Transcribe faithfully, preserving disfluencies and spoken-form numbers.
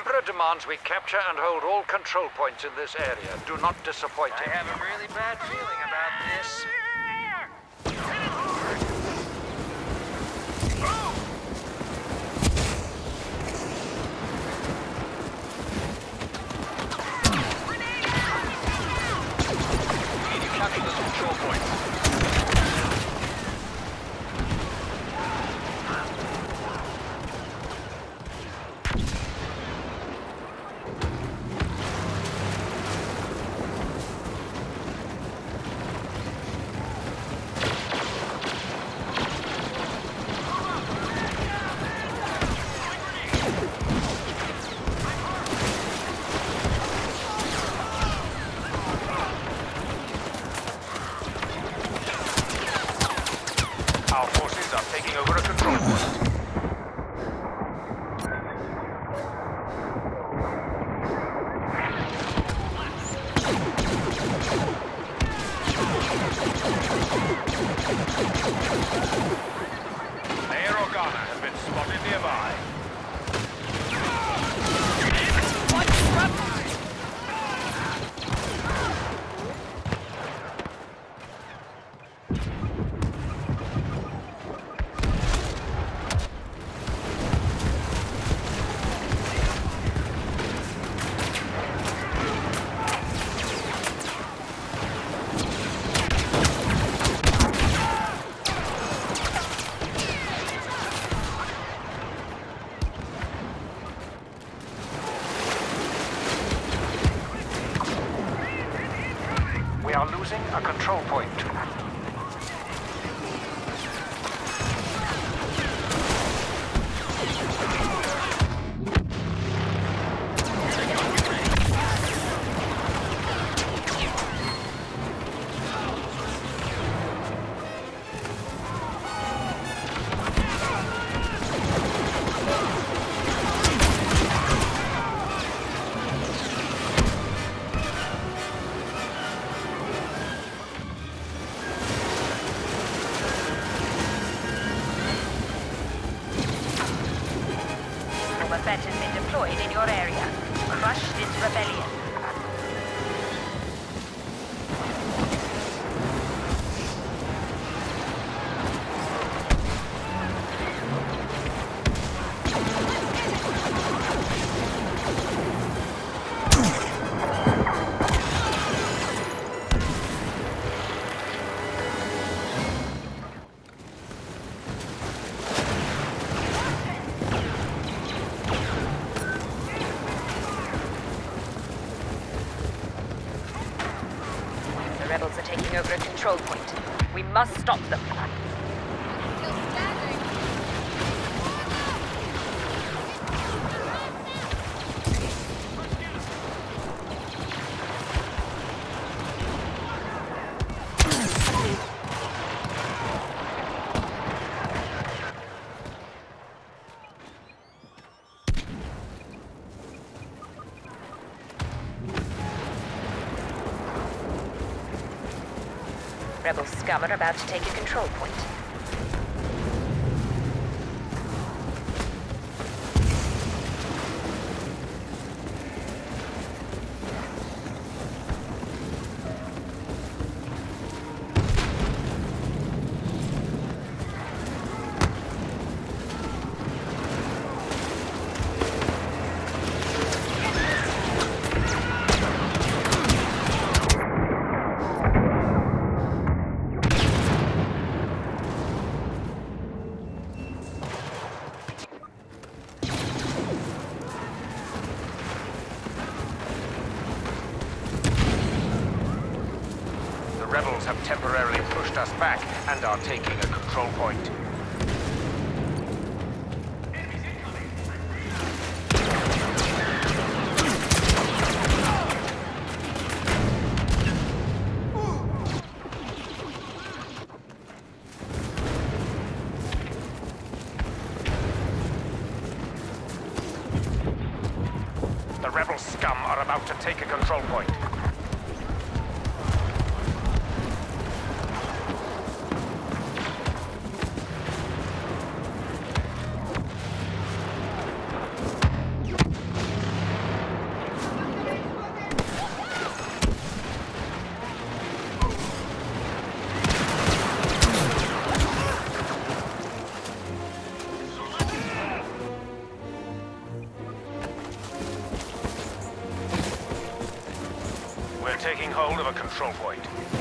Emperor demands we capture and hold all control points in this area. Do not disappoint him. I have a really bad feeling about this. We need to capture those control points. Our forces are taking over a control point. Mayor Organa has been spotted nearby. We are losing a control point. That has been deployed in your area. Crush this rebellion. The rebels are taking over a control point. We must stop them. Rebel scum are about to take a control point. The rebels have temporarily pushed us back and are taking a control point. The rebel scum are about to take a control point. a control point.